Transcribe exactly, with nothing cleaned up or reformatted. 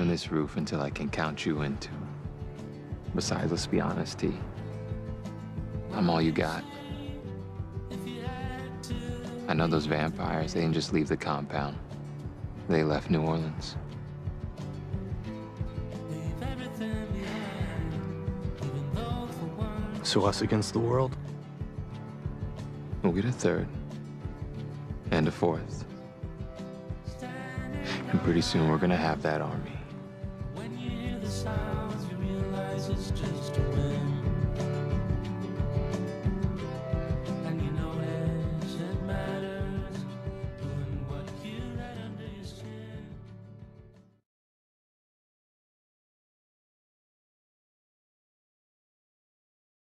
on this roof until I can count you in two. Besides, let's be honest, T. I'm all you got. I know those vampires, they didn't just leave the compound. They left New Orleans. So us against the world? We'll get a third. And a fourth. And pretty soon we're gonna have that army.